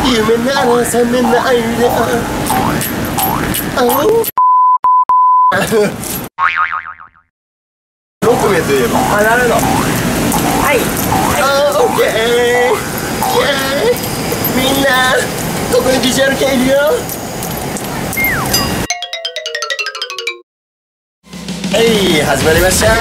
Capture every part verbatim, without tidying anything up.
夢なら覚めないで。ろく名といえば。 あ、なるほど。はい。 あー、オッケー。イエーイ。みんな、ここにビジュアル系いるよ。はい、始まりました。はい、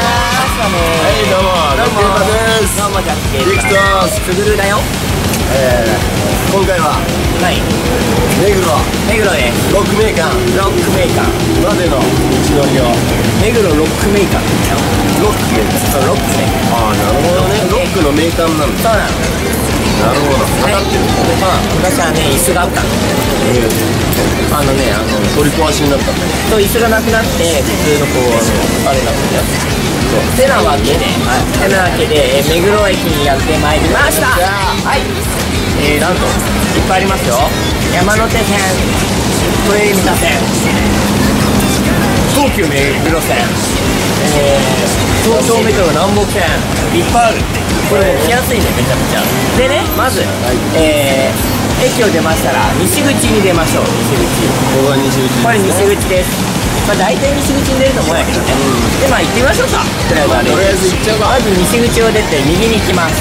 どうも、どうも、です。 どうも、ジャッキーリクトス、 すぐるだよ。 えー、今回は、 はい。 目黒、 目黒です。 ロックメーカー、 ロックメーカー。 までの道のりを。 目黒ロックメーカーだよ。 ロックメーカー。 そう、ロックメーカー。 ああ、なるほどね。ロックのメーカーなんだ。 そうなの。 なるほど。分かってる。 まあ、昔はね、椅子があったの。あのね、あの、 取り壊しになったんだよ。 そう、椅子がなくなって、普通のこう、あの、あれなんだよ。そう。てなわけで、はい。てなわけで、えー目黒駅にやってまいりました。はい。えー、なんと、いっぱいありますよ。山手線、都営三田線、東急目黒線、えー、東京メトロ南北線、いっぱいある。これも来やすいね、めちゃめちゃ。でね、まず、えー、駅を出ましたら、西口に出ましょう、西口。 ここが西口ですね。 これ西口です。まあ大体西口に出ると思うんやけどね。で、まあ行ってみましょうか。とりあえずあれ。 とりあえず行っちゃうか。 まず西口を出て右に行きます。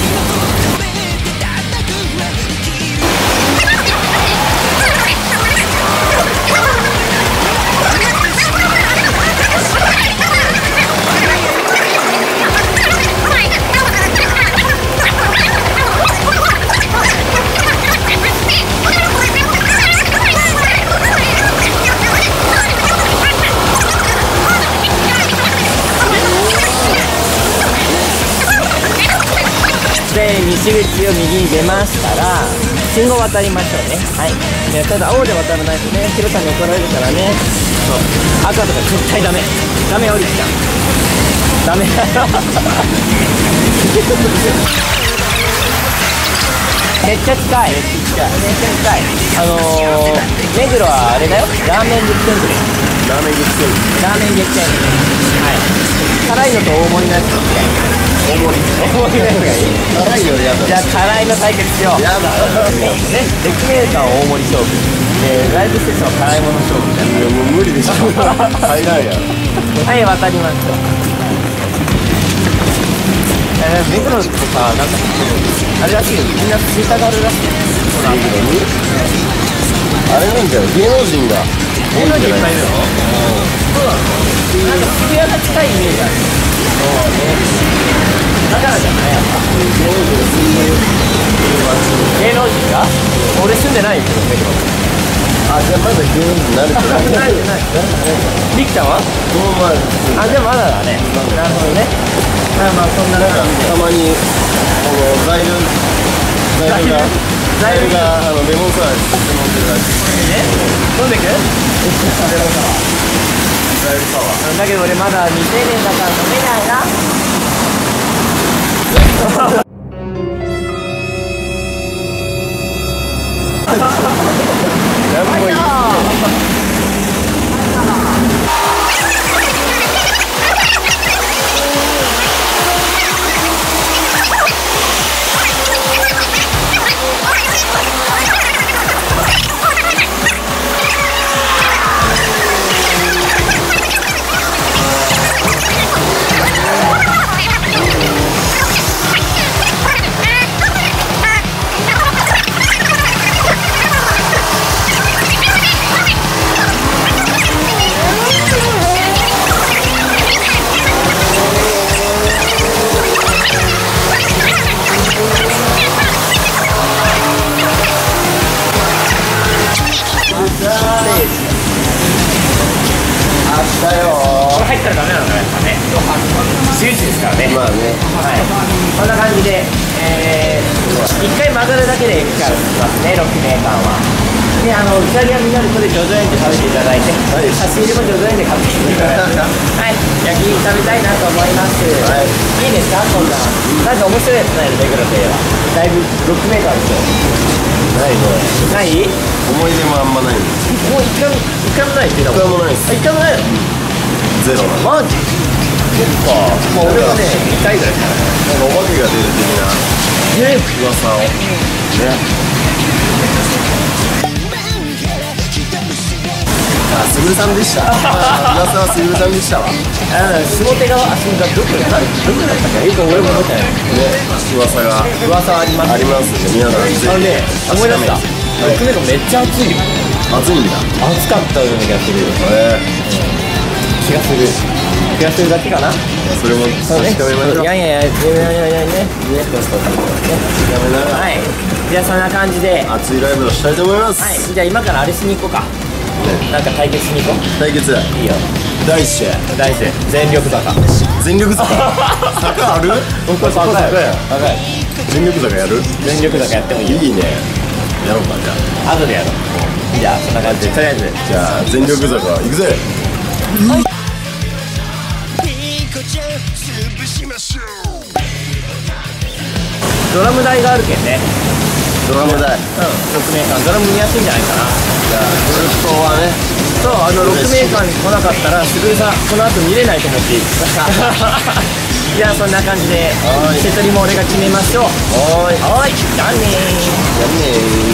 で、西口を右に出ましたら信号渡りましょうね。はい。ね、ただ青で渡らないとね、広さに怒られるからね。そう。赤とか絶対ダメ。ダメ降りてきた。ダメだよ。めっちゃ近い。めっちゃ近い。あのー、目黒はあれだよ。ラーメン激戦区です。 ラーメン激戦区。 ラーメン激戦区。はい。辛いのと大盛りのやつが嫌い。 大盛り。 大盛りのやつがいい。 辛いよ、やだ。 じゃあ辛いの対決しよう。 やだ。 ね、レックメーカー大盛り勝負で、ライブステーションは辛いもの勝負みたいいや、もう無理でしょ。入らんやん。 な。はい、渡りましょう。えー、目黒とか、なんか、あれらしいよ。みんな吸いたがるらしいよ。 目黒にあれなんじゃない、芸能人が芸能人いっぱいいるの？そうなの？なんか渋谷が近いイメージある。そうね。だからじゃないやっぱ。芸能人が？俺住んでないよ、目黒。 あ、じゃあまだ芸能人になるけど。 ないよ、ない。りきちゃんは？ この前あ、でもまだだね。なるほどね。まあまあ、そんな中で。 たまにこのザイルザイルがザイルがあのレモンサワー飲んでるらしい。 ね、飲んでく？ レモンサワーザイルサワー。 だけど俺まだ未成年だから飲めないな。 何もいい。これ入ったらダメなのかやっぱね。周知ですからね。まあね。 はい。こんな感じで、えー、一回曲がるだけで駅から着きますね、ロックメーカーは。で、あの、イタリアみんなでこれジョジョ園で食べていただいて、はい、差し入れもジョジョ園で買ってきていただいて、はい、焼き肉食べたいなと思います。はい。いいですか、こんな。なんか面白いやつないの、目黒といえば。だいぶロックメーカーですよ。 ないこれ。 ない？ 思い出もあんまないんです。 もう一回も、一回もないって言ったもん。 一回もないです。 一回もないの？ ゼロなの。 マジ？そっか。まあ俺はね、にかいぐらいしかない。 なんかお化けが出る的なね、 噂をね。 ぐるさんでした。噂はすぐるさんでしたわ。 あの下手側、あ、下手どこだ、どこだったか、よく俺も覚えてない。 ね、噂が噂あります。 ありますんで、皆さんぜひ。 あのね、思い出した。ろくメガめっちゃ熱いよ。 暑いんだ。 暑かったような気がするよ。 え気がする。気がするだけかな。 え、それも確かめましょう。 いやいやいやいやいやいやね、ね、そうそうそう。 やめながらはい。じゃあそんな感じで、は熱いライブをしたいと思います。 い。じゃあ今からあれしに行こうか。なんか対決しに行こう。 対決。 いいよ。 第一試合。 大勢全力坂。 全力坂。坂ある？ 僕は坂や。坂や。 全力坂やる？ 全力坂やってもいいよ。 いいね。やろうかじゃあ。 後でやろう。じゃあそんな感じでとりあえずじゃあ全力坂行くぜ。 ドラム台があるけんね。 ドラム台。 うん。ろくメーカードラム見やすいんじゃないかな。 じゃあグループはね。 そう、あのろくメーカーに来なかったらすぐるさんこの後見れないと思っていい。じゃあそんな感じではい瀬戸りも俺が決めましょう。 はーい。 はい、じゃあねー。 やんねー。